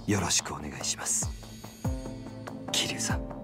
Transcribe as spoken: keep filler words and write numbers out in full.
よろしくお願いします。桐生さん。